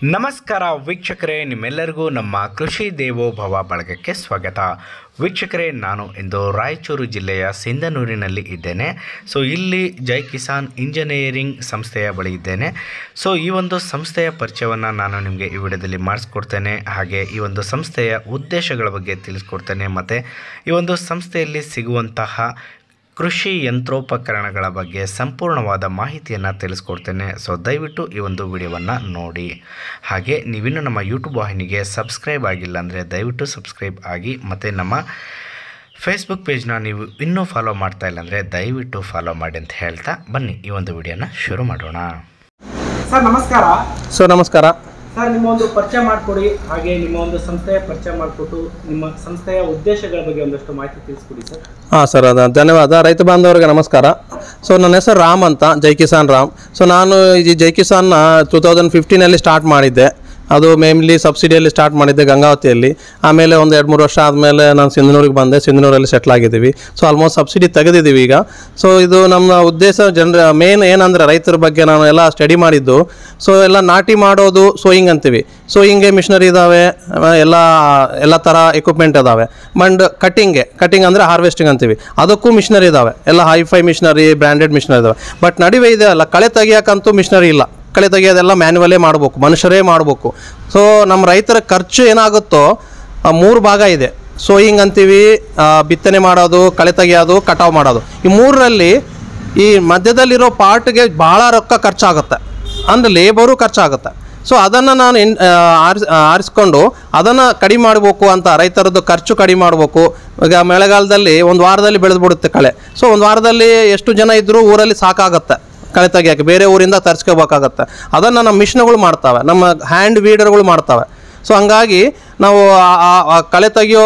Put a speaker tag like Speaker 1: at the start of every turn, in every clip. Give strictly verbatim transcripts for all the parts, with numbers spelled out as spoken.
Speaker 1: ನಮಸ್ಕಾರ ವೀಕ್ಷಕರೇ, ನಿಮ್ಮೆಲ್ಲರಿಗೂ ನಮ್ಮ ಕೃಷಿ ದೇವೋಭವ ಬಳಗಕ್ಕೆ ಸ್ವಾಗತ. ವೀಕ್ಷಕರೇ, ನಾನು ಇಂದು ರಾಯಚೂರು ಜಿಲ್ಲೆಯ ಸಿಂಧನೂರಿನಲ್ಲಿ ಇದ್ದೇನೆ. ಸೊ ಇಲ್ಲಿ ಜೈ ಕಿಸಾನ್ ಇಂಜಿನಿಯರಿಂಗ್ ಸಂಸ್ಥೆಯ ಬಳಿ ಇದ್ದೇನೆ. ಸೊ ಈ ಒಂದು ಸಂಸ್ಥೆಯ ಪರಿಚಯವನ್ನು ನಾನು ನಿಮಗೆ ಈ ವಿಡಿಯೋದಲ್ಲಿ ಮಾಡಿಸ್ಕೊಡ್ತೇನೆ. ಹಾಗೆ ಈ ಒಂದು ಸಂಸ್ಥೆಯ ಉದ್ದೇಶಗಳ ಬಗ್ಗೆ ತಿಳಿಸ್ಕೊಡ್ತೇನೆ ಮತ್ತು ಈ ಒಂದು ಸಂಸ್ಥೆಯಲ್ಲಿ ಸಿಗುವಂತಹ ಕೃಷಿ ಯಂತ್ರೋಪಕರಣಗಳ ಬಗ್ಗೆ ಸಂಪೂರ್ಣವಾದ ಮಾಹಿತಿಯನ್ನು ತಿಳಿಸ್ಕೊಡ್ತೇನೆ. ಸೊ ದಯವಿಟ್ಟು ಈ ಒಂದು ವಿಡಿಯೋವನ್ನು ನೋಡಿ. ಹಾಗೆ ನೀವಿನ್ನೂ ನಮ್ಮ ಯೂಟ್ಯೂಬ್ ವಾಹಿನಿಗೆ ಸಬ್ಸ್ಕ್ರೈಬ್ ಆಗಿಲ್ಲ ಅಂದರೆ ದಯವಿಟ್ಟು ಸಬ್ಸ್ಕ್ರೈಬ್ ಆಗಿ, ಮತ್ತು ನಮ್ಮ ಫೇಸ್ಬುಕ್ ಪೇಜ್ನ ನೀವು ಇನ್ನೂ ಫಾಲೋ ಮಾಡ್ತಾ ಇಲ್ಲ ಅಂದರೆ ದಯವಿಟ್ಟು ಫಾಲೋ ಮಾಡಿ ಅಂತ ಹೇಳ್ತಾ ಬನ್ನಿ ಈ ಒಂದು ವಿಡಿಯೋನ ಶುರು ಮಾಡೋಣ.
Speaker 2: ಸರ್ ನಮಸ್ಕಾರ.
Speaker 3: ಸರ್ ನಮಸ್ಕಾರ.
Speaker 2: ಸರ್ ನಿಮ್ಮ ಒಂದು ಪರಿಚಯ ಮಾಡಿಕೊಡಿ, ಹಾಗೆ ನಿಮ್ಮ ಒಂದು ಸಂಸ್ಥೆಯ ಪರಿಚಯ ಮಾಡಿಕೊಟ್ಟು ನಿಮ್ಮ ಸಂಸ್ಥೆಯ ಉದ್ದೇಶಗಳ ಬಗ್ಗೆ ಒಂದಷ್ಟು ಮಾಹಿತಿ ತಿಳಿಸ್ಕೊಡಿ ಸರ್.
Speaker 3: ಹಾಂ ಸರ್, ಅದು ಧನ್ಯವಾದ. ರೈತ ಬಾಂಧವರಿಗೆ ನಮಸ್ಕಾರ. ಸೊ ನನ್ನ ಹೆಸರು ರಾಮ್ ಅಂತ, ಜೈ ಕಿಸಾನ್ ರಾಮ್. ಸೊ ನಾನು ಈ ಜೈ ಕಿಸಾನ್ನ ಟೂ ತೌಸಂಡ್ ಫಿಫ್ಟೀನಲ್ಲಿ ಸ್ಟಾರ್ಟ್ ಮಾಡಿದ್ದೆ. ಅದು ಮೇನ್ಲಿ ಸಬ್ಸಿಡಿಯಲ್ಲಿ ಸ್ಟಾರ್ಟ್ ಮಾಡಿದ್ದೆ ಗಂಗಾವತಿಯಲ್ಲಿ. ಆಮೇಲೆ ಒಂದು ಎರಡು ಮೂರು ವರ್ಷ ಆದಮೇಲೆ ನಾನು ಸಿಂಧನೂರಿಗೆ ಬಂದೆ. ಸಿಂಧನೂರಲ್ಲಿ ಸೆಟ್ಲ್ ಆಗಿದ್ದೀವಿ. ಸೊ ಆಲ್ಮೋಸ್ಟ್ ಸಬ್ಸಿಡಿ ತೆಗೆದಿದ್ದೀವಿ ಈಗ. ಸೊ ಇದು ನಮ್ಮ ಉದ್ದೇಶ ಜನರ ಮೇನ್ ಏನಂದರೆ ರೈತರ ಬಗ್ಗೆ ನಾನು ಎಲ್ಲ ಸ್ಟಡಿ ಮಾಡಿದ್ದು. ಸೊ ಎಲ್ಲ ನಾಟಿ ಮಾಡೋದು ಸೋಯಿಂಗ್ ಅಂತೀವಿ. ಸೋಯಿಂಗ್ಗೆ ಮಿಷನರಿ ಇದ್ದಾವೆ, ಎಲ್ಲ ಎಲ್ಲ ಥರ ಎಕ್ವಿಪ್ಮೆಂಟ್ ಇದ್ದಾವೆ. ಮಂಡ್ ಕಟ್ಟಿಂಗ್ಗೆ ಕಟ್ಟಿಂಗ್ ಅಂದರೆ ಹಾರ್ವೆಸ್ಟಿಂಗ್ ಅಂತೀವಿ, ಅದಕ್ಕೂ ಮಿಷನರಿ ಇದ್ದಾವೆ. ಎಲ್ಲ ಹೈಫೈ ಮಿಷನರಿ, ಬ್ರ್ಯಾಂಡೆಡ್ ಮಿಷನರಿ ಇದ್ದಾವೆ. ಬಟ್ ನಡುವೆ ಇದೆ ಅಲ್ಲ, ಕಳೆ ತೆಗಿಯೋಕ್ಕಂತೂ ಮಿಷನರಿ ಇಲ್ಲ. ಕಳೆ ತೆಗಿಯೋದೆಲ್ಲ ಮ್ಯಾನ್ಯುವಲೇ ಮಾಡಬೇಕು, ಮನುಷ್ಯರೇ ಮಾಡಬೇಕು. ಸೊ ನಮ್ಮ ರೈತರ ಖರ್ಚು ಏನಾಗುತ್ತೋ ಮೂರು ಭಾಗ ಇದೆ. ಸೋಯಿಂಗ್ ಅಂತೀವಿ, ಬಿತ್ತನೆ ಮಾಡೋದು, ಕಳೆ ತೆಗಿಯೋದು, ಕಟಾವು ಮಾಡೋದು. ಈ ಮೂರರಲ್ಲಿ ಈ ಮಧ್ಯದಲ್ಲಿರೋ ಪಾರ್ಟ್ಗೆ ಭಾಳ ರೊಕ್ಕ ಖರ್ಚಾಗುತ್ತೆ, ಅಂದರೆ ಲೇಬರು ಖರ್ಚಾಗುತ್ತೆ. ಸೊ ಅದನ್ನು ನಾನು ಇನ್ ಆರಿಸ್ ಆರಿಸ್ಕೊಂಡು ಅದನ್ನು ಕಡಿಮೆ ಮಾಡಬೇಕು ಅಂತ, ರೈತರದ್ದು ಖರ್ಚು ಕಡಿಮೆ ಮಾಡಬೇಕು. ಈಗ ಮಳೆಗಾಲದಲ್ಲಿ ಒಂದು ವಾರದಲ್ಲಿ ಬೆಳೆದ್ಬಿಡುತ್ತೆ ಕಳೆ. ಸೊ ಒಂದು ವಾರದಲ್ಲಿ ಎಷ್ಟು ಜನ ಇದ್ದರೂ ಊರಲ್ಲಿ ಸಾಕಾಗುತ್ತೆ ಕಳೆ ತೆಗಿಯೋಕ್ಕೆ, ಬೇರೆ ಊರಿಂದ ತರಿಸ್ಕೋಬೇಕಾಗತ್ತೆ. ಅದನ್ನು ನಮ್ಮ ಮಿಷನ್ಗಳು ಮಾಡ್ತವೆ, ನಮ್ಮ ಹ್ಯಾಂಡ್ ವೀಡರ್ಗಳು ಮಾಡ್ತವೆ. ಸೊ ಹಂಗಾಗಿ ನಾವು ಆ ಕಳೆ ತೆಗಿಯೋ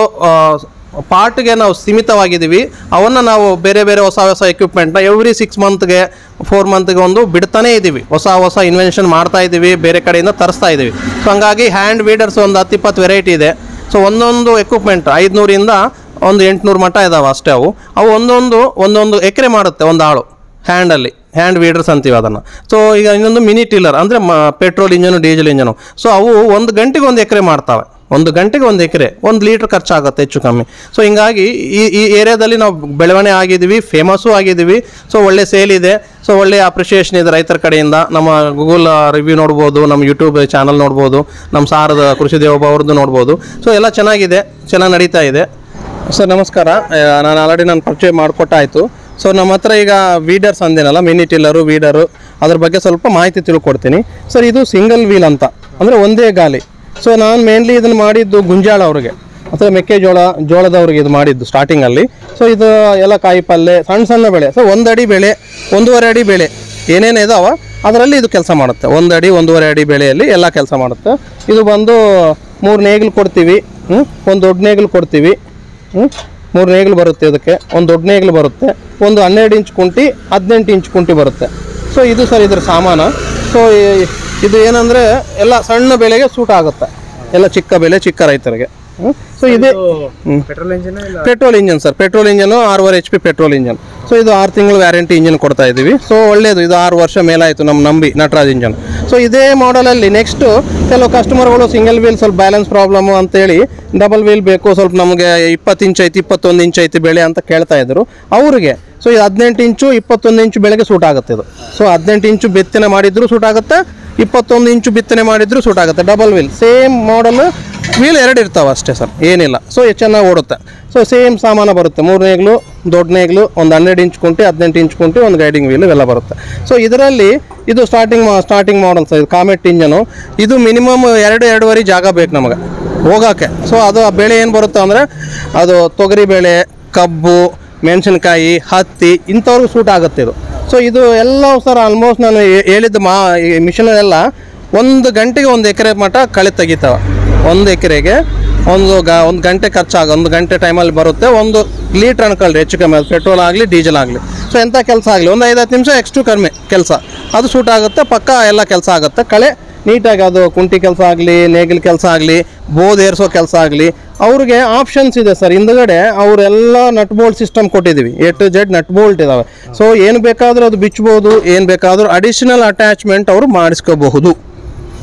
Speaker 3: ಪಾರ್ಟ್ಗೆ ನಾವು ಸೀಮಿತವಾಗಿದ್ದೀವಿ. ಅವನ್ನು ನಾವು ಬೇರೆ ಬೇರೆ ಹೊಸ ಹೊಸ ಎಕ್ವಿಪ್ಮೆಂಟ್ನ ಎವ್ರಿ ಸಿಕ್ಸ್ ಮಂತ್ಗೆ ಫೋರ್ ಮಂತ್ಗೆ ಒಂದು ಬಿಡ್ತಾನೇ ಇದ್ದೀವಿ. ಹೊಸ ಹೊಸ ಇನ್ವೆನ್ಷನ್ ಮಾಡ್ತಾ ಇದ್ದೀವಿ, ಬೇರೆ ಕಡೆಯಿಂದ ತರಿಸ್ತಾ ಇದ್ದೀವಿ. ಸೊ ಹಂಗಾಗಿ ಹ್ಯಾಂಡ್ ವೀಡರ್ಸ್ ಒಂದು ಹತ್ತು ಇಪ್ಪತ್ತು ವೆರೈಟಿ ಇದೆ. ಸೊ ಒಂದೊಂದು ಎಕ್ವಿಪ್ಮೆಂಟ್ ಐದುನೂರಿಂದ ಒಂದು ಎಂಟುನೂರು ಮಟ್ಟ ಇದ್ದಾವೆ ಅಷ್ಟೇ. ಅವು ಅವು ಒಂದೊಂದು ಒಂದೊಂದು ಎಕರೆ ಮಾಡುತ್ತೆ ಒಂದು ಆಳು ಹ್ಯಾಂಡಲ್ಲಿ, ಹ್ಯಾಂಡ್ ವೀಡರ್ಸ್ ಅಂತೀವಿ ಅದನ್ನು. ಸೊ ಈಗ ಇನ್ನೊಂದು ಮಿನಿ ಟಿಲ್ಲರ್ ಅಂದರೆ ಮ petrol engine, diesel engine. So ಅವು ಒಂದು ಗಂಟೆಗೆ ಒಂದು ಎಕರೆ ಮಾಡ್ತವೆ. ಒಂದು ಗಂಟೆಗೆ ಒಂದು ಎಕರೆ ಒಂದು ಲೀಟ್ರ್ ಖರ್ಚಾಗುತ್ತೆ ಹೆಚ್ಚು ಕಮ್ಮಿ. ಸೊ ಹಿಂಗಾಗಿ ಈ ಈ ಏರಿಯಾದಲ್ಲಿ ನಾವು ಬೆಳವಣಿಗೆ ಆಗಿದ್ದೀವಿ, ಫೇಮಸ್ಸು ಆಗಿದ್ದೀವಿ. ಸೊ ಒಳ್ಳೆ ಸೇಲ್ ಇದೆ. ಸೊ ಒಳ್ಳೆಯ ಅಪ್ರಿಷಿಯೇಷನ್ ಇದೆ ರೈತರ ಕಡೆಯಿಂದ. ನಮ್ಮ ಗೂಗಲ್ ರಿವ್ಯೂ ನೋಡ್ಬೋದು, ನಮ್ಮ ಯೂಟ್ಯೂಬ್ ಚಾನಲ್ ನೋಡ್ಬೋದು, ನಮ್ಮ ಸಾರದ ಕೃಷಿ ದೇವೋಭವ ಅವ್ರದ್ದು ನೋಡ್ಬೋದು. ಸೊ ಎಲ್ಲ ಚೆನ್ನಾಗಿದೆ, ಚೆನ್ನಾಗಿ ನಡೀತಾ ಇದೆ. ಸರ್ ನಮಸ್ಕಾರ. ನಾನು ಆಲ್ರೆಡಿ ನಾನು ಪರಿಚಯ ಮಾಡಿಕೊಟ್ಟಾಯಿತು. ಸೊ ನಮ್ಮ ಹತ್ರ ಈಗ ವೀಡರ್ಸ್ ಅಂದೇನಲ್ಲ, ಮಿನಿ ಟಿಲ್ಲರು, ವೀಡರು, ಅದ್ರ ಬಗ್ಗೆ ಸ್ವಲ್ಪ ಮಾಹಿತಿ ತಿಳ್ಕೊಡ್ತೀನಿ. ಸರ್ ಇದು ಸಿಂಗಲ್ ವೀಲ್ ಅಂತ, ಅಂದರೆ ಒಂದೇ ಗಾಲಿ. ಸೊ ನಾನು ಮೇನ್ಲಿ ಇದನ್ನು ಮಾಡಿದ್ದು ಗುಂಜಾಳ ಅವ್ರಿಗೆ ಅಥವಾ ಮೆಕ್ಕೆಜೋಳ ಜೋಳದವ್ರಿಗೆ ಇದು ಮಾಡಿದ್ದು ಸ್ಟಾರ್ಟಿಂಗಲ್ಲಿ. ಸೊ ಇದು ಎಲ್ಲ ಕಾಯಿ ಪಲ್ಯ, ಸಣ್ಣ ಸಣ್ಣ ಬೆಳೆ. ಸೊ ಒಂದು ಅಡಿ ಬೆಳೆ, ಒಂದೂವರೆ ಅಡಿ ಬೆಳೆ ಏನೇನು ಇದಾವೆ ಅದರಲ್ಲಿ ಇದು ಕೆಲಸ ಮಾಡುತ್ತೆ. ಒಂದು ಅಡಿ ಒಂದೂವರೆ ಅಡಿ ಬೆಳೆಯಲ್ಲಿ ಎಲ್ಲ ಕೆಲಸ ಮಾಡುತ್ತೆ. ಇದು ಬಂದು ಮೂರು ನೇಗಿಲು ಕೊಡ್ತೀವಿ, ಹ್ಞೂ ಒಂದು ದೊಡ್ಡ ನೇಗಿಲು ಕೊಡ್ತೀವಿ, ಹ್ಞೂ ಮೂರು ನೇಗಿಲು ಬರುತ್ತೆ. ಇದಕ್ಕೆ ಒಂದು ದೊಡ್ಡ ನೇಗಿಲು ಬರುತ್ತೆ, ಒಂದು ಹನ್ನೆರಡು ಇಂಚ್ ಕುಂಟಿ, ಹದಿನೆಂಟು ಇಂಚ್ ಕುಂಟಿ ಬರುತ್ತೆ. ಸೊ ಇದು ಸರ್ ಇದ್ರ ಸಾಮಾನು. ಸೊ ಇದು ಏನಂದರೆ ಎಲ್ಲ ಸಣ್ಣ ಬೆಳೆಗೆ ಸೂಟ್ ಆಗುತ್ತೆ, ಎಲ್ಲ ಚಿಕ್ಕ ಬೆಳೆ, ಚಿಕ್ಕ ರೈತರಿಗೆ. ಸೊ ಇದೆ
Speaker 2: petrol engine
Speaker 3: petrol engine sir, petrol engine ಆರೂವರೆ H P petrol engine. So ಇದು ಆರು ತಿಂಗಳು ವ್ಯಾರಂಟಿ ಇಂಜನ್ ಕೊಡ್ತಾ ಇದ್ದೀವಿ. ಸೊ ಒಳ್ಳೆಯದು, ಇದು ಆರು ವರ್ಷ ಮೇಲಾಯಿತು ನಮ್ಮ ನಂಬಿ ನಟರಾಜ್ ಇಂಜನ್. ಸೊ ಇದೇ ಮಾಡಲಲ್ಲಿ ನೆಕ್ಸ್ಟು ಕೆಲವು ಕಸ್ಟಮರ್ಗಳು ಸಿಂಗಲ್ ವೀಲ್ ಸ್ವಲ್ಪ ಬ್ಯಾಲೆನ್ಸ್ ಪ್ರಾಬ್ಲಮ್ಮು ಅಂತೇಳಿ ಡಬಲ್ ವೀಲ್ ಬೇಕು, ಸ್ವಲ್ಪ ನಮಗೆ ಇಪ್ಪತ್ತು ಇಂಚ್ ಐತಿ, ಇಪ್ಪತ್ತೊಂದು ಇಂಚ್ ಐತಿ ಬೆಳೆ ಅಂತ ಕೇಳ್ತಾ ಇದ್ರು ಅವ್ರಿಗೆ. ಸೊ ಇದು ಹದಿನೆಂಟು ಇಂಚು ಇಪ್ಪತ್ತೊಂದು ಇಂಚು ಬೆಳೆಗೆ ಸೂಟ್ ಆಗುತ್ತೆ ಇದು. ಸೊ ಹದಿನೆಂಟು ಇಂಚು ಬಿತ್ತನೆ ಮಾಡಿದ್ರು ಸೂಟ್ ಆಗುತ್ತೆ, ಇಪ್ಪತ್ತೊಂದು ಇಂಚು ಬಿತ್ತನೆ ಮಾಡಿದ್ರು ಸೂಟ್ ಆಗುತ್ತೆ. Double wheel same model, wheel ಎರಡು ಇರ್ತಾವೆ ಅಷ್ಟೇ ಸರ್, ಏನಿಲ್ಲ. ಸೊ ಚೆನ್ನಾಗಿ ಓಡುತ್ತೆ. ಸೊ ಸೇಮ್ ಸಾಮಾನು ಬರುತ್ತೆ, ಮೂರು ನೇಗ್ಲು, ದೊಡ್ಡ ನೇಗ್ಲು, ಒಂದು ಹನ್ನೆರಡು ಇಂಚ್ ಕುಂಟಿ, ಹದಿನೆಂಟು ಇಂಚ್ ಕುಂಟಿ, ಒಂದು ಗೈಡಿಂಗ್ ವೀಲ್ ಇವೆಲ್ಲ ಬರುತ್ತೆ. ಸೊ ಇದರಲ್ಲಿ ಇದು ಸ್ಟಾರ್ಟಿಂಗ್ ಸ್ಟಾರ್ಟಿಂಗ್ ಮಾಡಲ್ ಸರ್, ಇದು ಕಾಮೆಟ್ ಇಂಜನು. ಇದು ಮಿನಿಮಮ್ ಎರಡು ಎರಡೂವರೆ ಜಾಗ ಬೇಕು ನಮಗೆ ಹೋಗೋಕ್ಕೆ. ಸೊ ಅದು ಆ ಬೆಳೆ ಏನು ಬರುತ್ತೆ ಅಂದರೆ ಅದು ತೊಗರಿ ಬೆಳೆ, ಕಬ್ಬು, ಮೆಣಸಿನ್ಕಾಯಿ, ಹತ್ತಿ ಇಂಥವ್ರಿಗೂ ಸೂಟ್ ಆಗುತ್ತೆ ಇದು. ಸೊ ಇದು ಎಲ್ಲ ಸರ್ ಆಲ್ಮೋಸ್ಟ್ ನಾನು ಹೇಳಿದ್ದು ಮಾ ಈ ಮಿಷನರೆಲ್ಲ ಒಂದು ಗಂಟೆಗೆ ಒಂದು ಎಕರೆ ಮಟ್ಟ ಕಳೆ ತೆಗಿತಾವೆ. ಒಂದು ಎಕರೆಗೆ ಒಂದು ಗ ಒಂದು ಗಂಟೆ ಖರ್ಚಾಗ ಒಂದು ಗಂಟೆ ಟೈಮಲ್ಲಿ ಬರುತ್ತೆ. ಒಂದು ಲೀಟ್ರ್ ಅನ್ಕೊಳ್ರಿ ಹೆಚ್ಚು ಕಮ್ಮಿ, ಅದು ಪೆಟ್ರೋಲ್ ಆಗಲಿ ಡೀಸೆಲ್ ಆಗಲಿ. ಸೊ ಎಂಥ ಕೆಲಸ ಆಗಲಿ ಒಂದು ಐದು ಹತ್ತು ನಿಮಿಷ ಎಕ್ಸ್ಟ್ರೂ ಕಡಿಮೆ ಕೆಲಸ ಅದು ಸೂಟ್ ಆಗುತ್ತೆ. ಪಕ್ಕ ಎಲ್ಲ ಕೆಲಸ ಆಗುತ್ತೆ. ಕಳೆ ನೀಟಾಗಿ, ಅದು ಕುಂಟಿ ಕೆಲಸ ಆಗಲಿ, ನೇಗಿಲು ಕೆಲಸ ಆಗಲಿ, ಬೋದ್ ಏರಿಸೋ ಕೆಲಸ ಆಗಲಿ, ಅವ್ರಿಗೆ ಆಪ್ಷನ್ಸ್ ಇದೆ ಸರ್. ಹಿಂದುಗಡೆ ಅವರೆಲ್ಲ ನಟ್ ಬೋಲ್ಟ್ ಸಿಸ್ಟಮ್ ಕೊಟ್ಟಿದ್ದೀವಿ, A to Z nut bolt ಇದ್ದಾವೆ. ಸೊ ಏನು ಬೇಕಾದರೂ ಅದು ಬಿಚ್ಬೋದು, ಏನು ಬೇಕಾದರೂ ಅಡಿಷನಲ್ ಅಟ್ಯಾಚ್ಮೆಂಟ್ ಅವರು ಮಾಡಿಸ್ಕೋಬಹುದು.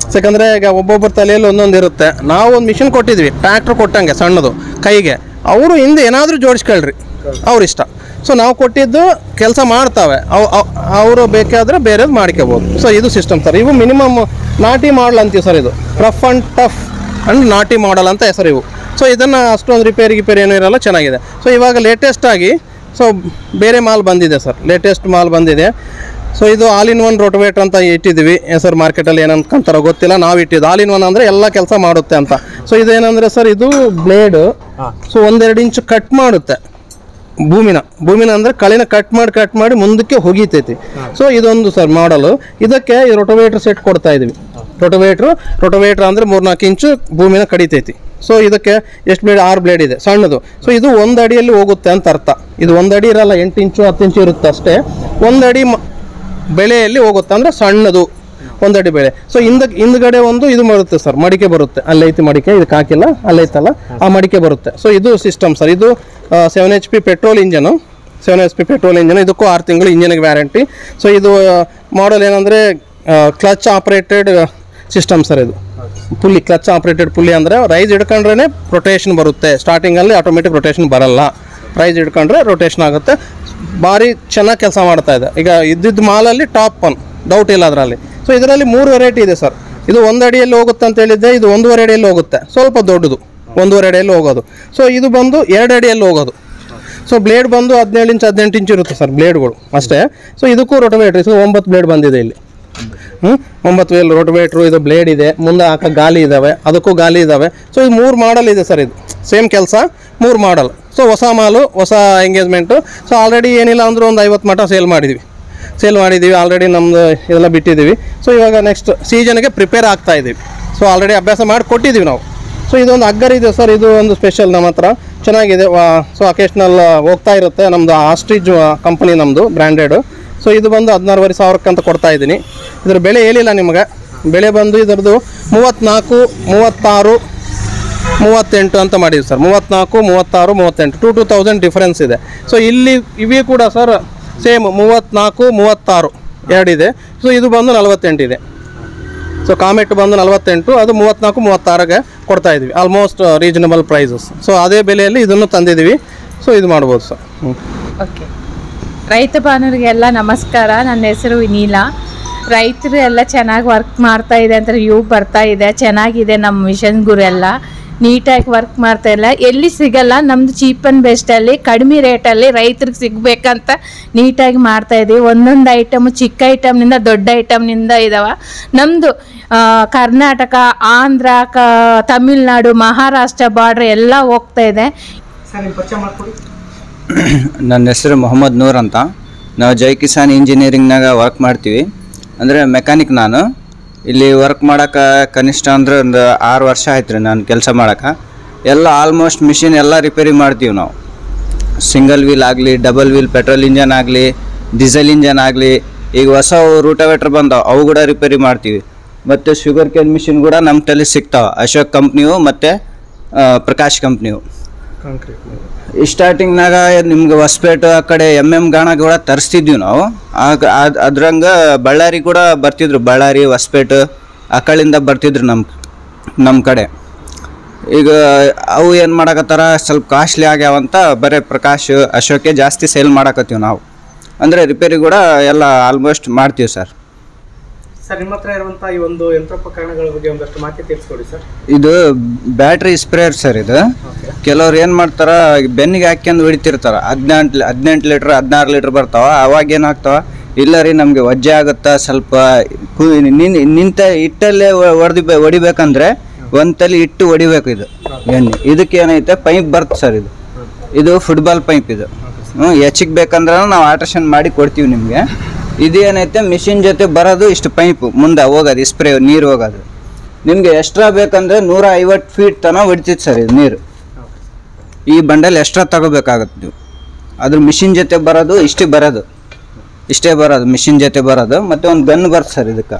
Speaker 3: ಯಾಕಂದರೆ ಈಗ ಒಬ್ಬೊಬ್ಬರ ತಲೆಯಲ್ಲಿ ಒಂದೊಂದು ಇರುತ್ತೆ. ನಾವು ಒಂದು ಮಿಷಿನ್ ಕೊಟ್ಟಿದ್ವಿ, ಟ್ರ್ಯಾಕ್ಟ್ರ್ ಕೊಟ್ಟಂಗೆ ಸಣ್ಣದು ಕೈಗೆ, ಅವರು ಹಿಂದೆ ಏನಾದರೂ ಜೋಡಿಸ್ಕೊಳ್ರಿ ಅವ್ರ ಇಷ್ಟ. ಸೊ ನಾವು ಕೊಟ್ಟಿದ್ದು ಕೆಲಸ ಮಾಡ್ತಾವೆ, ಅವು ಅವರು ಬೇಕಾದರೆ ಬೇರೆದು ಮಾಡ್ಕೋಬೋದು. ಸೊ ಇದು ಸಿಸ್ಟಮ್ ಸರ್. ಇವು ಮಿನಿಮಮ್ ನಾಟಿ ಮಾಡಲ್ ಅಂತೀವಿ ಸರ್. ಇದು ರಫ್ ಆ್ಯಂಡ್ ಟಫ್ ಆ್ಯಂಡ್ ನಾಟಿ ಮಾಡಲ್ ಅಂತ ಹೆಸರು ಇವು. ಸೊ ಇದನ್ನು ಅಷ್ಟೊಂದು ರಿಪೇರಿ ಗಿಪೇರಿ ಏನೂ ಇರೋಲ್ಲ, ಚೆನ್ನಾಗಿದೆ. ಸೊ ಇವಾಗ ಲೇಟೆಸ್ಟಾಗಿ ಸೊ ಬೇರೆ ಮಾಲ್ ಬಂದಿದೆ ಸರ್, ಲೇಟೆಸ್ಟ್ ಮಾಲ್ ಬಂದಿದೆ. ಸೊ ಇದು ಆಲ್ ಇನ್ ಒನ್ ರೋಟೋವೇಟ್ರ್ ಅಂತ ಇಟ್ಟಿದ್ದೀವಿ ಸರ್. ಮಾರ್ಕೆಟಲ್ಲಿ ಏನಂತಾರೋ ಗೊತ್ತಿಲ್ಲ, ನಾವು ಇಟ್ಟಿದ್ದು ಆಲ್ ಇನ್ ಒನ್ ಅಂದರೆ ಎಲ್ಲ ಕೆಲಸ ಮಾಡುತ್ತೆ ಅಂತ. ಸೊ ಇದೇನಂದರೆ ಸರ್, ಇದು ಬ್ಲೇಡ್ ಸೊ ಒಂದೆರಡು ಇಂಚು ಕಟ್ ಮಾಡುತ್ತೆ ಭೂಮಿನ ಭೂಮಿನ ಅಂದರೆ ಕಳಿನ ಕಟ್ ಮಾಡಿ ಕಟ್ ಮಾಡಿ ಮುಂದಕ್ಕೆ ಹೋಗಿತೈತಿ. ಸೊ ಇದೊಂದು ಸರ್ ಮಾಡಲು. ಇದಕ್ಕೆ ಈ ರೋಟೋವೇಟ್ರ್ ಸೆಟ್ ಕೊಡ್ತಾ ಇದ್ದೀವಿ. ರೋಟೋವೇಟ್ರು ರೋಟೋವೇಟ್ರ್ ಅಂದರೆ ಮೂರ್ನಾಲ್ಕು ಇಂಚು ಭೂಮಿನ ಕಡಿತೈತಿ. ಸೊ ಇದಕ್ಕೆ ಎಷ್ಟು ಬ್ಲೇಡ್? ಆರು ಬ್ಲೇಡ್ ಇದೆ, ಸಣ್ಣದು. ಸೊ ಇದು ಒಂದು ಅಡಿಯಲ್ಲಿ ಹೋಗುತ್ತೆ ಅಂತ ಅರ್ಥ. ಇದು ಒಂದು ಅಡಿ ಇರಲ್ಲ, ಎಂಟು ಇಂಚು ಹತ್ತು ಇಂಚು ಇರುತ್ತೆ ಅಷ್ಟೇ. ಒಂದು ಅಡಿ ಬೆಳೆಯಲ್ಲಿ ಹೋಗುತ್ತೆ ಅಂದರೆ ಸಣ್ಣದು ಒಂದು ಅಡಿ ಬೆಳೆ. ಸೊ ಹಿಂದ ಹಿಂದ್ಗಡೆ ಒಂದು ಇದು ಬರುತ್ತೆ ಸರ್, ಮಡಿಕೆ ಬರುತ್ತೆ. ಅಲ್ಲೈತಿ ಮಡಿಕೆ, ಇದಕ್ಕೆ ಹಾಕಿಲ್ಲ, ಅಲ್ಲೈತಲ್ಲ ಆ ಮಡಿಕೆ ಬರುತ್ತೆ. ಸೊ ಇದು ಸಿಸ್ಟಮ್ ಸರ್. ಇದು seven H P petrol engine, seven H P petrol engine. ಇದಕ್ಕೂ ಆರು ತಿಂಗಳು ಇಂಜಿನಿಗೆ ವ್ಯಾರಂಟಿ. ಸೊ ಇದು ಮಾಡಲ್ ಏನಂದರೆ ಕ್ಲಚ್ ಆಪ್ರೇಟೆಡ್ ಸಿಸ್ಟಮ್ ಸರ್. ಇದು ಪುಲ್ಲಿ, ಕ್ಲಚ್ ಆಪ್ರೇಟೆಡ್ ಪುಲ್ಲಿ ಅಂದರೆ ರೈಸ್ ಹಿಡ್ಕೊಂಡ್ರೆ ರೊಟೇಷನ್ ಬರುತ್ತೆ. ಸ್ಟಾರ್ಟಿಂಗಲ್ಲಿ ಆಟೋಮೆಟಿಕ್ ರೊಟೇಷನ್ ಬರಲ್ಲ, ರೈಸ್ ಹಿಡ್ಕೊಂಡ್ರೆ ರೊಟೇಷನ್ ಆಗುತ್ತೆ. ಭಾರಿ ಚೆನ್ನಾಗಿ ಕೆಲಸ ಮಾಡ್ತಾ ಇದೆ. ಈಗ ಇದ್ದಿದ್ದು ಮಾಲಲ್ಲಿ ಟಾಪ್ ಒನ್, ಡೌಟ್ ಇಲ್ಲ ಅದರಲ್ಲಿ. ಸೊ ಇದರಲ್ಲಿ ಮೂರು ವೆರೈಟಿ ಇದೆ ಸರ್. ಇದು ಒಂದು ಅಡಿಯಲ್ಲಿ ಹೋಗುತ್ತೆ ಅಂತ ಹೇಳಿದ್ದೆ, ಇದು ಒಂದೂವರೆ ಅಡಿಯಲ್ಲಿ ಹೋಗುತ್ತೆ, ಸ್ವಲ್ಪ ದೊಡ್ಡದು, ಒಂದೂವರೆ ಅಡಿಯಲ್ಲಿ ಹೋಗೋದು. ಸೊ ಇದು ಬಂದು ಎರಡು ಅಡಿಯಲ್ಲಿ ಹೋಗೋದು. ಸೊ ಬ್ಲೇಡ್ ಬಂದು ಹದಿನೇಳು ಇಂಚು ಹದಿನೆಂಟು ಇಂಚು ಇರುತ್ತೆ ಸರ್ ಬ್ಲೇಡ್ಗಳು ಅಷ್ಟೇ. ಸೊ ಇದಕ್ಕೂ ರೋಟೋವೇಟ್ರ್ ಇದು ಒಂಬತ್ತು ಬ್ಲೇಡ್ ಬಂದಿದೆ ಇಲ್ಲಿ. ಹ್ಞೂ ಒಂಬತ್ತು ವೇಲ್ ರೋಟೋವೇಟ್ರು. ಇದು ಬ್ಲೇಡ್ ಇದೆ, ಮುಂದೆ ಹಾಕೋ ಗಾಲಿ ಇದ್ದಾವೆ, ಅದಕ್ಕೂ ಗಾಲಿ ಇದ್ದಾವೆ. ಸೊ ಇದು ಮೂರು ಮಾಡಲ್ ಇದೆ ಸರ್. ಇದು ಸೇಮ್ ಕೆಲಸ, ಮೂರು ಮಾಡಲ್. ಸೊ ಹೊಸ ಮಾಲು, ಹೊಸ ಎಂಗೇಜ್ಮೆಂಟು. ಸೊ ಆಲ್ರೆಡಿ ಏನಿಲ್ಲ ಅಂದರೂ ಒಂದು ಐವತ್ತು ಮಟ ಸೇಲ್ ಮಾಡಿದ್ವಿ ಸೇಲ್ ಮಾಡಿದ್ದೀವಿ ಆಲ್ರೆಡಿ. ನಮ್ಮದು ಇದೆಲ್ಲ ಬಿಟ್ಟಿದ್ದೀವಿ. ಸೊ ಇವಾಗ ನೆಕ್ಸ್ಟ್ ಸೀಸನ್ಗೆ ಪ್ರಿಪೇರ್ ಆಗ್ತಾ ಇದ್ದೀವಿ. ಸೊ ಆಲ್ರೆಡಿ ಅಭ್ಯಾಸ ಮಾಡಿ ಕೊಟ್ಟಿದ್ದೀವಿ ನಾವು. ಸೊ ಇದೊಂದು ಅಗ್ಗರ್ ಇದೆ ಸರ್, ಇದು ಒಂದು ಸ್ಪೆಷಲ್ ನಮ್ಮ ಹತ್ರ, ಚೆನ್ನಾಗಿದೆ. ಸೊ ಅಕೇಶ್ನಲ್ ಹೋಗ್ತಾ ಇರುತ್ತೆ. ನಮ್ಮದು ಆಸ್ಟ್ರಿಜ್ ಕಂಪನಿ, ನಮ್ಮದು ಬ್ರ್ಯಾಂಡೆಡು. ಸೊ ಇದು ಬಂದು ಹದಿನಾರುವರೆ ಸಾವಿರಕ್ಕೆ ಅಂತ ಕೊಡ್ತಾ ಇದ್ದೀನಿ. ಇದ್ರ ಬೆಲೆ ಹೇಳಿಲ್ಲ ನಿಮಗೆ. ಬೆಳೆ ಬಂದು ಇದರದ್ದು ಮೂವತ್ತ್ನಾಲ್ಕು, ಮೂವತ್ತಾರು, ಮೂವತ್ತೆಂಟು ಅಂತ ಮಾಡಿದ್ವಿ ಸರ್. ಮೂವತ್ತ್ನಾಲ್ಕು, ಮೂವತ್ತಾರು, ಮೂವತ್ತೆಂಟು, ಟು ಟು ತೌಸಂಡ್ ಡಿಫ್ರೆನ್ಸ್ ಇದೆ. ಸೊ ಇಲ್ಲಿ ಇವೇ ಕೂಡ ಸರ್ ಸೇಮ್ ಮೂವತ್ತ್ನಾಲ್ಕು, ಮೂವತ್ತಾರು ಎರಡಿದೆ. ಸೊ ಇದು ಬಂದು ನಲವತ್ತೆಂಟಿದೆ. ಸೊ ಕಾಮೆಟ್ ಬಂದು ನಲವತ್ತೆಂಟು, ಅದು ಮೂವತ್ತ್ನಾಲ್ಕು, ಮೂವತ್ತಾರಿಗೆ ಕೊಡ್ತಾ ಇದ್ವಿ. Almost reasonable prices. ಸೊ ಅದೇ ಬೆಲೆಯಲ್ಲಿ ಇದನ್ನು ತಂದಿದ್ದೀವಿ. ಸೊ ಇದು ಮಾಡ್ಬೋದು ಸರ್. ಹ್ಞೂ
Speaker 4: ಓಕೆ. ರೈತ ಬಾಂಧವರಿಗೆಲ್ಲ ನಮಸ್ಕಾರ. ನನ್ನ ಹೆಸರು ವಿನೀಲಾ. ರೈತರು ಎಲ್ಲ ಚೆನ್ನಾಗಿ ವರ್ಕ್ ಮಾಡ್ತಾ ಇದೆ ಅಂತ ರಿವ್ಯೂ ಬರ್ತಾ ಇದೆ. ಚೆನ್ನಾಗಿದೆ ನಮ್ಮ ಮಿಷನ್ಗುರೆಲ್ಲ, ನೀಟಾಗಿ ವರ್ಕ್ ಮಾಡ್ತಾ ಇಲ್ಲ. ಎಲ್ಲಿ ಸಿಗಲ್ಲ, ನಮ್ಮದು ಚೀಪ್ ಆ್ಯಂಡ್ ಬೆಸ್ಟಲ್ಲಿ ಕಡಿಮೆ ರೇಟಲ್ಲಿ ರೈತರಿಗೆ ಸಿಗಬೇಕಂತ ನೀಟಾಗಿ ಮಾಡ್ತಾ ಇದ್ದೀವಿ. ಒಂದೊಂದು ಐಟಮು ಚಿಕ್ಕ ಐಟಮ್ನಿಂದ ದೊಡ್ಡ ಐಟಮ್ನಿಂದ ಇದ್ದಾವೆ. ನಮ್ಮದು ಕರ್ನಾಟಕ, ಆಂಧ್ರ, ಕ ತಮಿಳ್ನಾಡು, ಮಹಾರಾಷ್ಟ್ರ ಬಾರ್ಡ್ರ್ ಎಲ್ಲ ಹೋಗ್ತಾ ಇದೆ.
Speaker 2: ಸರ್ ನಿಮ್ಮ ಪರಿಚಯ ಮಾಡಿಕೊಡಿ.
Speaker 5: ನನ್ನ ಹೆಸರು ಮೊಹಮ್ಮದ್ ನೂರ್ ಅಂತ. ನಾವು ಜೈ ಕಿಸಾನ್ ಇಂಜಿನಿಯರಿಂಗ್ನಾಗ ವರ್ಕ್ ಮಾಡ್ತೀವಿ. ಅಂದರೆ ಮೆಕ್ಯಾನಿಕ್ ನಾನು. ಇಲ್ಲಿ ವರ್ಕ್ ಮಾಡೋಕೆ ಕನಿಷ್ಠ ಅಂದ್ರೆ ಒಂದು ಆರು ವರ್ಷ ಆಯ್ತು ರೀ ನಾನು ಕೆಲಸ ಮಾಡೋಕೆ. ಎಲ್ಲ ಆಲ್ಮೋಸ್ಟ್ ಮಿಷಿನ್ ಎಲ್ಲ ರಿಪೇರಿ ಮಾಡ್ತೀವಿ ನಾವು. ಸಿಂಗಲ್ ವೀಲ್ ಆಗಲಿ, ಡಬಲ್ ವೀಲ್ ಪೆಟ್ರೋಲ್ ಇಂಜನ್ ಆಗಲಿ, ಡೀಸೆಲ್ ಇಂಜನ್ ಆಗಲಿ. ಈಗ ಹೊಸ ರೂಟೋವೇಟ್ರ್ ಬಂದಾವೆ, ಅವು ಕೂಡ ರಿಪೇರಿ ಮಾಡ್ತೀವಿ. ಮತ್ತು ಶುಗರ್ ಕೇನ್ ಮಿಷಿನ್ ಕೂಡ ನಮ್ಮ ತಲೆ ಸಿಗ್ತಾವೆ. ಅಶೋಕ್ ಕಂಪ್ನಿಯು ಮತ್ತು ಪ್ರಕಾಶ್ ಕಂಪ್ನಿಯು. ಸ್ಟಾರ್ಟಿಂಗ್ನಾಗ ನಿಮ್ಗೆ ಹೊಸಪೇಟೆ ಆ ಕಡೆ ಎಮ್ ಎಮ್ ಗಾಣ ಕೂಡ ತರಿಸ್ತಿದ್ವಿ ನಾವು. ಆಗ ಅದು ಅದ್ರಂಗೆ ಬಳ್ಳಾರಿ ಕೂಡ ಬರ್ತಿದ್ರು. ಬಳ್ಳಾರಿ, ಹೊಸಪೇಟೆ ಆ ಕಡೆಯಿಂದ ಬರ್ತಿದ್ರು ನಮ್ಮ ನಮ್ಮ ಕಡೆ. ಈಗ ಅವು ಏನು ಮಾಡಕತ್ತಾರ, ಸ್ವಲ್ಪ ಕಾಸ್ಟ್ಲಿ ಆಗ್ಯಾವಂತ ಬರೀ ಪ್ರಕಾಶ್, ಅಶೋಕೆ ಜಾಸ್ತಿ ಸೇಲ್ ಮಾಡಕತ್ತೀವಿ ನಾವು. ಅಂದರೆ ರಿಪೇರಿ ಕೂಡ ಎಲ್ಲ ಆಲ್ಮೋಸ್ಟ್ ಮಾಡ್ತೀವಿ ಸರ್.
Speaker 2: ಸರ್ ನಿಮ್ಮ ಹತ್ರ ಇರುವಂಥ ಈ ಒಂದು ಯಂತ್ರೋಪಕರಣಗಳ ಬಗ್ಗೆ ಒಂದಷ್ಟು ಮಾಹಿತಿ ತಿಳಿಸ್ಕೊಡಿ ಸರ್.
Speaker 5: ಇದು ಬ್ಯಾಟ್ರಿ ಸ್ಪ್ರೇಯರ್ ಸರ್. ಇದು ಕೆಲವ್ರು ಏನು ಮಾಡ್ತಾರ, ಬೆನ್ನಿಗೆ ಹಾಕ್ಯಂದು ಹೊಡಿತಿರ್ತಾರ. ಹದಿನೆಂಟು ಹದಿನೆಂಟು ಲೀಟ್ರ್ ಹದಿನಾರು ಲೀಟ್ರ್ ಬರ್ತಾವ. ಅವಾಗ ಏನಾಗ್ತಾವ, ಇಲ್ಲ ರೀ ನಮಗೆ ವಜ್ಜೆ ಆಗುತ್ತಾ, ಸ್ವಲ್ಪ ನಿನ್ ನಿಂತ ಇಟ್ಟಲ್ಲೇ ಹೊಡೆದು ಹೊಡಿಬೇಕಂದ್ರೆ ಒಂದು ತಲೆ ಇಟ್ಟು ಹೊಡಿಬೇಕು. ಇದು ಎಣ್ಣೆ ಇದಕ್ಕೆ ಏನೈತೆ ಪೈಪ್ ಬರುತ್ತೆ ಸರ್. ಇದು ಇದು ಫುಟ್ಬಾಲ್ ಪೈಪ್. ಇದು ಹ್ಞೂ ಹೆಚ್ಚಿಗೆ ಬೇಕಂದ್ರೆ ನಾವು ಆಲ್ಟ್ರೇಷನ್ ಮಾಡಿ ಕೊಡ್ತೀವಿ ನಿಮಗೆ. ಇದೇನೈತೆ ಮಿಷಿನ್ ಜೊತೆ ಬರೋದು ಇಷ್ಟು ಪೈಪು ಮುಂದೆ ಹೋಗೋದು, ಸ್ಪ್ರೇ ನೀರು ಹೋಗೋದು. ನಿಮಗೆ ಎಕ್ಸ್ಟ್ರಾ ಬೇಕಂದರೆ ನೂರ ಐವತ್ತು ಫೀಟ್ ತನಕ ಹೊಡಿತೈತೆ ಸರ್ ಇದು ನೀರು. ಈ ಬಂಡಲ್ ಎಕ್ಸ್ಟ್ರಾ ತಗೋಬೇಕಾಗತ್ತೆ ನೀವು. ಅದ್ರ ಮಿಷಿನ್ ಜೊತೆ ಬರೋದು ಇಷ್ಟೇ ಬರೋದು ಇಷ್ಟೇ ಬರೋದು ಮಿಷಿನ್ ಜೊತೆ ಬರೋದು. ಮತ್ತು ಒಂದು ಗನ್ ಬರುತ್ತೆ ಸರ್ ಇದಕ್ಕೆ,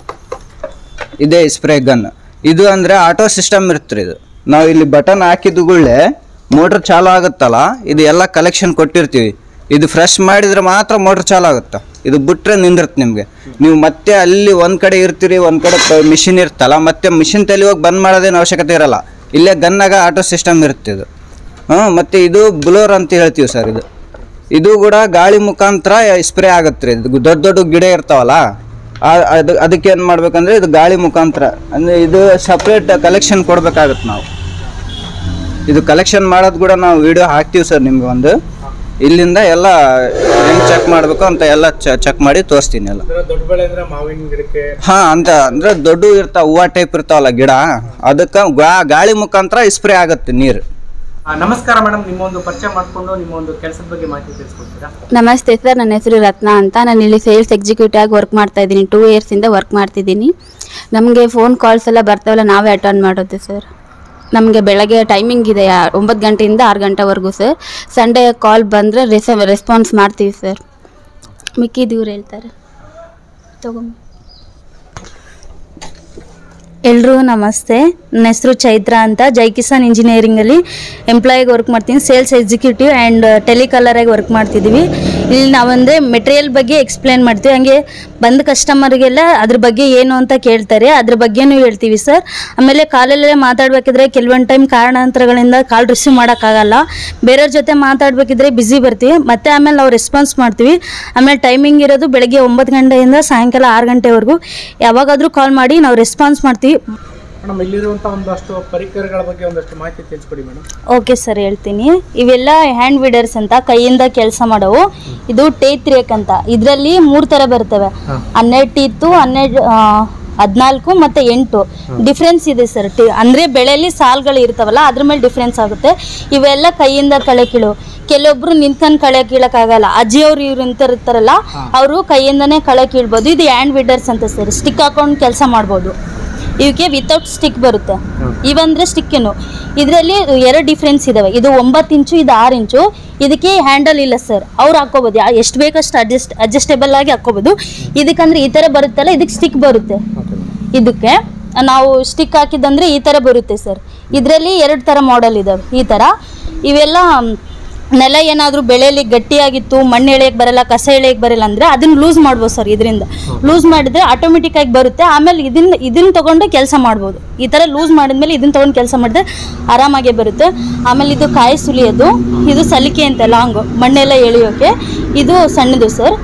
Speaker 5: ಇದೇ ಸ್ಪ್ರೇ ಗನ್. ಇದು ಅಂದರೆ ಆಟೋ ಸಿಸ್ಟಮ್ ಇರುತ್ತೆ ಇದು. ನಾವು ಇಲ್ಲಿ ಬಟನ್ ಹಾಕಿದ್ದುಗಳೇ ಮೋಟ್ರ್ ಚಾಲು ಆಗುತ್ತಲ್ಲ, ಇದು ಎಲ್ಲ ಕಲೆಕ್ಷನ್ ಕೊಟ್ಟಿರ್ತೀವಿ. ಇದು ಫ್ರೆಶ್ ಮಾಡಿದರೆ ಮಾತ್ರ ಮೋಟ್ರ್ ಚಾಲು ಆಗುತ್ತೆ. ಇದು ಬಿಟ್ರೆ ನಿಂದಿರುತ್ತೆ ನಿಮಗೆ. ನೀವು ಮತ್ತೆ ಅಲ್ಲಿ ಒಂದು ಕಡೆ ಇರ್ತೀರಿ, ಒಂದು ಕಡೆ ಮಿಷಿನ್ ಇರ್ತಲ್ಲ, ಮತ್ತೆ ಮಿಷಿನ್ ತಲೆ ಹೋಗಿ ಬಂದ್ ಮಾಡೋದೇನು ಅವಶ್ಯಕತೆ ಇರಲ್ಲ. ಇಲ್ಲೇ ಗನ್ನಾಗ ಆಟೋ ಸಿಸ್ಟಮ್ ಇರುತ್ತೆ ಇದು. ಹಾಂ, ಮತ್ತು ಇದು ಬ್ಲೋರ್ ಅಂತ ಹೇಳ್ತೀವಿ ಸರ್. ಇದು ಇದು ಕೂಡ ಗಾಳಿ ಮುಖಾಂತರ ಸ್ಪ್ರೇ ಆಗುತ್ತೆ ರೀ. ಇದು ದೊಡ್ಡ ದೊಡ್ಡ ಗಿಡ ಇರ್ತಾವಲ್ಲ, ಅದು ಅದಕ್ಕೆ ಏನು ಮಾಡ್ಬೇಕಂದ್ರೆ ಇದು ಗಾಳಿ ಮುಖಾಂತರ, ಅಂದರೆ ಇದು ಸಪ್ರೇಟ್ ಕಲೆಕ್ಷನ್ ಕೊಡ್ಬೇಕಾಗತ್ತೆ ನಾವು. ಇದು ಕಲೆಕ್ಷನ್ ಮಾಡೋದು ಕೂಡ ನಾವು ವಿಡಿಯೋ ಹಾಕ್ತೀವಿ ಸರ್ ನಿಮ್ಗೆ. ಒಂದು ಇಲ್ಲಿಂದ ಎಲ್ಲ ಹೆಂಗೆ ಚೆಕ್ ಮಾಡಬೇಕು ಅಂತ ಎಲ್ಲ ಚೆಕ್ ಮಾಡಿ ತೋರಿಸ್ತೀನಿ ಎಲ್ಲ.
Speaker 2: ದೊಡ್ಡ ಬೆಳೆ ಅಂದ್ರೆ ಮಾವಿನ ಗಿಡಕ್ಕೆ
Speaker 5: ಹಾಂ ಅಂತ ಅಂದರೆ ದೊಡ್ಡ ಇರ್ತಾವ, ಹೂವು ಟೈಪ್ ಇರ್ತಾವಲ್ಲ ಗಿಡ, ಅದಕ್ಕೆ ಗಾಳಿ ಮುಖಾಂತರ ಸ್ಪ್ರೇ ಆಗುತ್ತೆ ನೀರು.
Speaker 2: ನಮಸ್ಕಾರ ಮೇಡಮ್, ನಿಮ್ಮ ಒಂದು ಪರಿಚಯ ಮಾಡಿಕೊಂಡು ನಿಮ್ಮ ಒಂದು ಕೆಲಸದ ಬಗ್ಗೆ ಮಾಹಿತಿ ತಿಳಿಸ್ಕೊಡ್ತೀರಾ?
Speaker 6: ನಮಸ್ತೆ ಸರ್, ನನ್ನ ಹೆಸರು ರತ್ನ ಅಂತ. ನಾನು ಇಲ್ಲಿ ಸೇಲ್ಸ್ ಎಕ್ಸಿಕ್ಯೂಟಿವ್ ಆಗಿ ವರ್ಕ್ ಮಾಡ್ತಾ ಇದ್ದೀನಿ. ಟೂ ಇಯರ್ಸಿಂದ ವರ್ಕ್ ಮಾಡ್ತಿದ್ದೀನಿ. ನಮಗೆ ಫೋನ್ ಕಾಲ್ಸ್ ಎಲ್ಲ ಬರ್ತಾವಲ್ಲ, ನಾವೇ ಅಟೆಂಡ್ ಮಾಡೋದು ಸರ್. ನಮಗೆ ಬೆಳಗ್ಗೆ ಟೈಮಿಂಗ್ ಇದೆ ಒಂಬತ್ತು ಗಂಟೆಯಿಂದ ಆರು ಗಂಟೆವರೆಗೂ ಸರ್. ಸಂಡೇ ಕಾಲ್ ಬಂದರೆ ರೆಸ ರೆಸ್ಪಾನ್ಸ್ ಮಾಡ್ತೀವಿ ಸರ್. ಮಿಕ್ಕಿದ್ದು ಇವ್ರು ಹೇಳ್ತಾರೆ ತಗೊಂಡು.
Speaker 7: ಎಲ್ರಿಗೂ ನಮಸ್ತೆ. ನನ್ನ ಹೆಸರು ಚೈತ್ರ ಅಂತ. ಜೈ ಕಿಸಾನ್ ಇಂಜಿನಿಯರಿಂಗಲ್ಲಿ ಎಂಪ್ಲಾಯಿಗೆ ವರ್ಕ್ ಮಾಡ್ತೀನಿ. ಸೇಲ್ಸ್ ಎಕ್ಸಿಕ್ಯೂಟಿವ್ ಆ್ಯಂಡ್ ಟೆಲಿಕಾಲರಾಗಿ ವರ್ಕ್ ಮಾಡ್ತಿದ್ದೀವಿ. ಇಲ್ಲಿ ನಾವಂದರೆ ಮೆಟೀರಿಯಲ್ ಬಗ್ಗೆ ಎಕ್ಸ್ಪ್ಲೇನ್ ಮಾಡ್ತೀವಿ. ಹಾಗೆ ಬಂದ ಕಸ್ಟಮರ್ಗೆಲ್ಲ ಅದ್ರ ಬಗ್ಗೆ ಏನು ಅಂತ ಕೇಳ್ತಾರೆ, ಅದ್ರ ಬಗ್ಗೆನೂ ಹೇಳ್ತೀವಿ ಸರ್. ಆಮೇಲೆ ಕಾಲಲ್ಲೇ ಮಾತಾಡಬೇಕಿದ್ರೆ ಕೆಲವೊಂದು ಟೈಮ್ ಕಾರಣಾಂತರಗಳಿಂದ ಕಾಲ್ ರಿಸೀವ್ ಮಾಡೋಕ್ಕಾಗಲ್ಲ. ಬೇರೆಯವ್ರ ಜೊತೆ ಮಾತಾಡಬೇಕಿದ್ರೆ ಬ್ಯುಸಿ ಬರ್ತೀವಿ. ಮತ್ತು ಆಮೇಲೆ ನಾವು ರೆಸ್ಪಾನ್ಸ್ ಮಾಡ್ತೀವಿ. ಆಮೇಲೆ ಟೈಮಿಂಗ್ ಇರೋದು ಬೆಳಗ್ಗೆ ಒಂಬತ್ತು ಗಂಟೆಯಿಂದ ಸಾಯಂಕಾಲ ಆರು ಗಂಟೆವರೆಗೂ. ಯಾವಾಗಾದರೂ ಕಾಲ್ ಮಾಡಿ ನಾವು ರೆಸ್ಪಾನ್ಸ್ ಮಾಡ್ತೀವಿ.
Speaker 2: ಮೇಡಮ್, ಇಲ್ಲಿರುವಂಥ ಒಂದಷ್ಟು ಪರಿಕರಗಳ ಬಗ್ಗೆ ಒಂದಷ್ಟು ಮಾಹಿತಿ ತಿಳಿಸ್ಕೊಡಿ ಮೇಡಮ್.
Speaker 7: ಓಕೆ ಸರ್, ಹೇಳ್ತೀನಿ. ಇವೆಲ್ಲ ಹ್ಯಾಂಡ್ ವೀಡರ್ಸ್ ಅಂತ, ಕೈಯಿಂದ ಕೆಲಸ ಮಾಡೋವು. ಇದು ಟೇತ್ ರೇಕ್ ಅಂತ. ಇದರಲ್ಲಿ ಮೂರು ಥರ ಬರ್ತವೆ. ಹನ್ನೆರಡು ಟೀತು, ಹನ್ನೆರಡು ಹದಿನಾಲ್ಕು ಮತ್ತು ಎಂಟು ಡಿಫ್ರೆನ್ಸ್ ಇದೆ ಸರ್. ಟಿ ಅಂದರೆ ಬೆಳೆಯಲ್ಲಿ ಸಾಲುಗಳು ಇರ್ತಾವಲ್ಲ, ಅದ್ರ ಮೇಲೆ ಡಿಫ್ರೆನ್ಸ್ ಆಗುತ್ತೆ. ಇವೆಲ್ಲ ಕೈಯಿಂದ ಕಳೆ ಕೀಳು. ಕೆಲವೊಬ್ರು ನಿಂತ್ಕೊಂಡು ಕಳೆ ಕೀಳಕ್ಕಾಗಲ್ಲ. ಅಜ್ಜಿಯವ್ರು ಇವ್ರು ಅಂತ ಇರ್ತಾರಲ್ಲ, ಅವರು ಕೈಯಿಂದನೇ ಕಳೆ ಕೀಳ್ಬೋದು. ಇದು ಹ್ಯಾಂಡ್ ವೀಡರ್ಸ್ ಅಂತ ಸರ್. ಸ್ಟಿಕ್ ಹಾಕೊಂಡು ಕೆಲಸ ಮಾಡ್ಬೋದು. ಇವಕ್ಕೆ ವಿತೌಟ್ ಸ್ಟಿಕ್ ಬರುತ್ತೆ. ಇವಂದರೆ ಸ್ಟಿಕ್ಕೇನು. ಇದರಲ್ಲಿ ಎರಡು ಡಿಫ್ರೆನ್ಸ್ ಇದಾವೆ. ಇದು ಒಂಬತ್ತು ಇಂಚು, ಇದು ಆರು ಇಂಚು. ಇದಕ್ಕೆ ಹ್ಯಾಂಡಲ್ ಇಲ್ಲ ಸರ್. ಅವ್ರು ಹಾಕೋಬೋದು, ಎಷ್ಟು ಬೇಕಷ್ಟು ಅಡ್ಜಸ್ಟ್ ಅಡ್ಜಸ್ಟೇಬಲ್ ಆಗಿ ಹಾಕೋಬೋದು. ಇದಕ್ಕಂದ್ರೆ ಈ ಥರ ಬರುತ್ತಲ್ಲ, ಇದಕ್ಕೆ ಸ್ಟಿಕ್ ಬರುತ್ತೆ. ಇದಕ್ಕೆ ನಾವು ಸ್ಟಿಕ್ ಹಾಕಿದಂದರೆ ಈ ಥರ ಬರುತ್ತೆ ಸರ್. ಇದರಲ್ಲಿ ಎರಡು ಥರ ಮಾಡೆಲ್ ಇದಾವೆ. ಈ ಥರ ಇವೆಲ್ಲ ನೆಲ ಏನಾದರೂ ಬೆಳೆಯಲ್ಲಿ ಗಟ್ಟಿಯಾಗಿತ್ತು, ಮಣ್ಣು ಎಳೆಯಕ್ಕೆ ಬರಲ್ಲ, ಕಸ ಎಳೆಯಕ್ಕೆ ಬರಲ್ಲ ಅಂದರೆ ಅದನ್ನು ಲೂಸ್ ಮಾಡ್ಬೋದು ಸರ್. ಇದರಿಂದ ಲೂಸ್ ಮಾಡಿದರೆ ಆಟೋಮೆಟಿಕ್ಕಾಗಿ ಬರುತ್ತೆ. ಆಮೇಲೆ ಇದನ್ನು ಇದನ್ನು ತೊಗೊಂಡು ಕೆಲಸ ಮಾಡ್ಬೋದು. ಈ ಥರ ಲೂಸ್ ಮಾಡಿದ್ಮೇಲೆ ಇದನ್ನು ತೊಗೊಂಡು ಕೆಲಸ ಮಾಡಿದ್ರೆ ಆರಾಮಾಗೇ ಬರುತ್ತೆ. ಆಮೇಲೆ ಇದು ಕಾಯಿ ಸುಲಿಯೋದು, ಇದು ಸಲಿಕೆ ಅಂತ ಲಾಂಗು, ಮಣ್ಣೆಲ್ಲ ಎಳೆಯೋಕ್ಕೆ. ಇದು ಸಣ್ಣದು ಸರ್.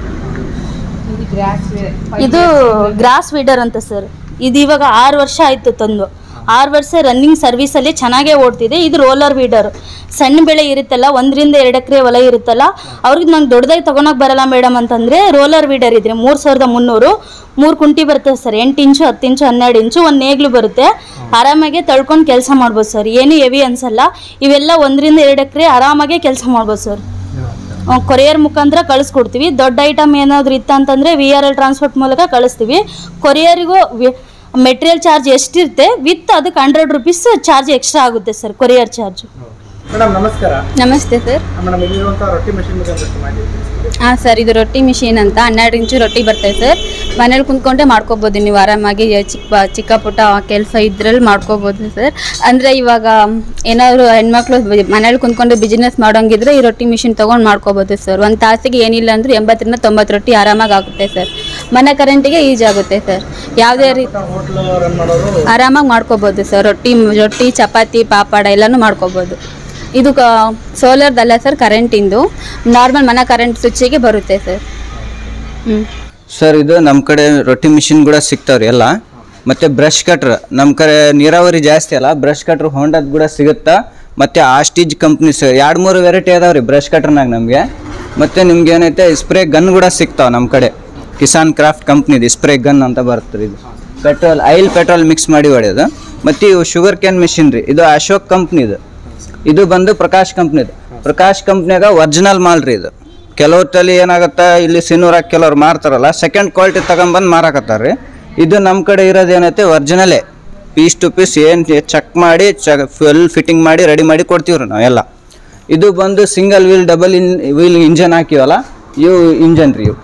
Speaker 7: ಇದು ಗ್ರಾಸ್ ವೀಡರ್ ಅಂತ ಸರ್. ಇದು ಇವಾಗ ಆರು ವರ್ಷ ಆಯಿತು ತಂದು. ಆರು ವರ್ಷ ರನ್ನಿಂಗ್ ಸರ್ವಿಸಲ್ಲಿ ಚೆನ್ನಾಗೇ ಓಡ್ತಿದೆ. ಇದು ರೋಲರ್ ವೀಡರ್. ಸಣ್ಣ ಬೆಳೆ ಇರುತ್ತಲ್ಲ, ಒಂದರಿಂದ ಎರಡು ಎಕರೆ ಹೊಲ ಇರುತ್ತಲ್ಲ, ಅವ್ರಿಗೆ ನಂಗೆ ದೊಡ್ಡದಾಗಿ ತೊಗೊಳಕ್ಕೆ ಬರಲ್ಲ ಮೇಡಮ್ ಅಂತಂದರೆ ರೋಲರ್ ವೀಡರ್ ಇದ್ರೆ ಮೂರು ಸಾವಿರದ ಮುನ್ನೂರು ಮೂರು ಕುಂಟಿ ಬರ್ತದೆ ಸರ್. ಎಂಟು ಇಂಚು, ಹತ್ತು ಇಂಚು, ಹನ್ನೆರಡು ಇಂಚು ಒಂದು ನೇಗ್ಲು ಬರುತ್ತೆ. ಆರಾಮಾಗೆ ತಳ್ಕೊಂಡು ಕೆಲಸ ಮಾಡ್ಬೋದು ಸರ್. ಏನು ಹೆವಿ ಅನ್ಸಲ್ಲ. ಇವೆಲ್ಲ ಒಂದರಿಂದ ಎರಡು ಎಕರೆ ಆರಾಮಾಗೆ ಕೆಲಸ ಮಾಡ್ಬೋದು ಸರ್. ಕೊರಿಯರ್ ಮುಖಾಂತರ ಕಳಿಸ್ಕೊಡ್ತೀವಿ. ದೊಡ್ಡ ಐಟಮ್ ಏನಾದರೂ ಇತ್ತು ಅಂತಂದರೆ ವಿ ಆರ್ ಎಲ್ ಟ್ರಾನ್ಸ್ಪೋರ್ಟ್ ಮೂಲಕ ಕಳಿಸ್ತೀವಿ. ಕೊರಿಯರಿಗೂ ಮೆಟೀರಿಯಲ್ ಚಾರ್ಜ್ ಎಷ್ಟಿರುತ್ತೆ ವಿತ್ ಅದಕ್ಕೆ ಹಂಡ್ರೆಡ್ ರುಪೀಸ್ ಚಾರ್ಜ್ ಎಕ್ಸ್ಟ್ರಾ ಆಗುತ್ತೆ ಸರ್, ಕೊರಿಯರ್ ಚಾರ್ಜ್.
Speaker 2: ಮೇಡಮ್ ನಮಸ್ಕಾರ.
Speaker 6: ನಮಸ್ತೆ ಸರ್.
Speaker 2: ಮೇಡಮ್, ಇಲ್ಲಿರುವಂಥ ರೊಟ್ಟಿ ಮಿಷಿನ್ ಬಗ್ಗೆ ಒಂದಷ್ಟು ಮಾಹಿತಿ ತಿಳಿಸ್ಕೊಡಿ.
Speaker 6: ಹಾಂ ಸರ್, ಇದು ರೊಟ್ಟಿ ಮಿಷಿನ್ ಅಂತ. ಹನ್ನೆರಡು ಇಂಚು ರೊಟ್ಟಿ ಬರ್ತದೆ ಸರ್. ಮನೇಲಿ ಕುಂತ್ಕೊಂಡೆ ಮಾಡ್ಕೋಬೋದು ನೀವು ಆರಾಮಾಗಿ. ಚಿಕ್ಕ ಚಿಕ್ಕ ಪುಟ್ಟ ಕೆಲಸ ಇದ್ರಲ್ಲಿ ಮಾಡ್ಕೋಬೋದು ಸರ್. ಅಂದರೆ ಇವಾಗ ಏನಾದರೂ ಹೆಣ್ಮಕ್ಳು ಮನೇಲಿ ಕುಂತ್ಕೊಂಡು ಬಿಸ್ನೆಸ್ ಮಾಡೋಂಗಿದ್ರೆ ಈ ರೊಟ್ಟಿ ಮಿಷಿನ್ ತೊಗೊಂಡು ಮಾಡ್ಕೋಬೋದು ಸರ್. ಒಂದು ತಾಸಿಗೆ ಏನಿಲ್ಲ ಅಂದರೂ ಎಂಬತ್ತರಿಂದ ತೊಂಬತ್ತು ರೊಟ್ಟಿ ಆರಾಮಾಗಿ ಆಗುತ್ತೆ ಸರ್. ಮನೆ ಕರೆಂಟಿಗೆ ಈಜಿ ಆಗುತ್ತೆ ಸರ್. ಯಾವುದೇ ರೀತಿ
Speaker 2: ಹೋಟ್ಲು ರನ್ ಮಾಡೋರು
Speaker 6: ಆರಾಮಾಗಿ ಮಾಡ್ಕೋಬೋದು ಸರ್. ರೊಟ್ಟಿ ರೊಟ್ಟಿ ಚಪಾತಿ ಪಾಪಡ ಎಲ್ಲನೂ ಮಾಡ್ಕೋಬೋದು. ಇದು ಕ ಸೋಲಾರ್ದಲ್ಲ ಸರ್, ಕರೆಂಟಿಂದು. ನಾರ್ಮಲ್ ಮನೆ ಕರೆಂಟ್ ಸ್ವಿಚ್ಚಿಗೆ ಬರುತ್ತೆ ಸರ್. ಹ್ಞೂ
Speaker 5: ಸರ್, ಇದು ನಮ್ಮ ಕಡೆ ರೊಟ್ಟಿ ಮಿಷಿನ್ ಕೂಡ ಸಿಗ್ತಾವ್ರಿ ಎಲ್ಲ. ಮತ್ತು ಬ್ರಷ್ ಕಟ್ರ್ ನಮ್ಮ ಕಡೆ ನೀರಾವರಿ ಜಾಸ್ತಿ ಅಲ್ಲ, ಬ್ರಷ್ ಕಟ್ರ್ ಹೋಂಡಾದ ಕೂಡ ಸಿಗುತ್ತಾ. ಮತ್ತು ಆಸ್ಟಿಜ್ ಕಂಪ್ನೀಸ್ ಎರಡು ಮೂರು ವೆರೈಟಿ ಅದಾವೆ ರೀ ಬ್ರಷ್ ಕಟ್ರ್ನಾಗ ನಮಗೆ. ಮತ್ತು ನಿಮ್ಗೆ ಏನೈತೆ ಸ್ಪ್ರೇ ಗನ್ ಕೂಡ ಸಿಗ್ತಾವೆ ನಮ್ಮ ಕಡೆ. ಕಿಸಾನ್ ಕ್ರಾಫ್ಟ್ ಕಂಪ್ನಿದು ಸ್ಪ್ರೇ ಗನ್ ಅಂತ ಬರುತ್ತೆ. ಇದು ಪೆಟ್ರೋಲ್ ಆಯಿಲ್ ಪೆಟ್ರೋಲ್ ಮಿಕ್ಸ್ ಮಾಡಿ ಹೊಡೆಯೋದು. ಮತ್ತು ಇವು ಶುಗರ್ ಕ್ಯಾನ್ ಮಿಷಿನ್ ರೀ. ಇದು ಅಶೋಕ್ ಕಂಪ್ನಿದು. ಇದು ಬಂದು ಪ್ರಕಾಶ್ ಕಂಪ್ನಿದು. ಪ್ರಕಾಶ್ ಕಂಪ್ನಿಯಾಗ ಒರಿಜಿನಲ್ ಮಾಲ್ ರೀ ಇದು. ಕೆಲವ್ರ ತಲೆ ಏನಾಗುತ್ತೆ, ಇಲ್ಲಿ ಸಿನ್ನೂರಾಗ ಕೆಲವ್ರು ಮಾರ್ತಾರಲ್ಲ, ಸೆಕೆಂಡ್ ಕ್ವಾಲಿಟಿ ತಗೊಂಬಂದು ಮಾರಾಕತ್ತಾರೆ ರೀ. ಇದು ನಮ್ಮ ಕಡೆ ಇರೋದು ಏನೈತೆ ಒರಿಜಿನಲೇ, ಪೀಸ್ ಟು ಪೀಸ್ ಏನು ಚೆಕ್ ಮಾಡಿ ಚ ಫುಲ್ ಫಿಟ್ಟಿಂಗ್ ಮಾಡಿ ರೆಡಿ ಮಾಡಿ ಕೊಡ್ತೀವ್ರಿ ನಾವೆಲ್ಲ. ಇದು ಬಂದು single wheel double in wheel engine ಹಾಕಿವಲ್ಲ, ಇವು ಇಂಜನ್ ರೀ ಇವು.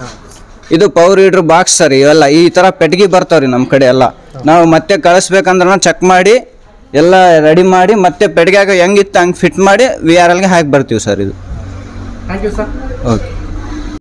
Speaker 5: ಇದು ಪವರ್ ಹೀಡ್ರ್ ಬಾಕ್ಸ್ ಸರ್. ಇವೆಲ್ಲ ಈ ಥರ ಪೆಟ್ಟಿಗೆ ಬರ್ತಾವ್ರಿ ನಮ್ಮ ಕಡೆ ಎಲ್ಲ. ನಾವು ಮತ್ತೆ ಕಳಿಸ್ಬೇಕಂದ್ರೆ ಚೆಕ್ ಮಾಡಿ ಎಲ್ಲ ರೆಡಿ ಮಾಡಿ ಮತ್ತೆ ಪೆಟ್ಟಿಗೆಯಾಗ ಹೆಂಗಿತ್ತು ಹಂಗೆ ಫಿಟ್ ಮಾಡಿ ವಿ ಆರ್ ಎಲ್ಗೆ ಹಾಕಿ ಬರ್ತೀವಿ ಸರ್. ಇದು
Speaker 2: ಥ್ಯಾಂಕ್ ಯು ಸರ್.
Speaker 5: ಓಕೆ.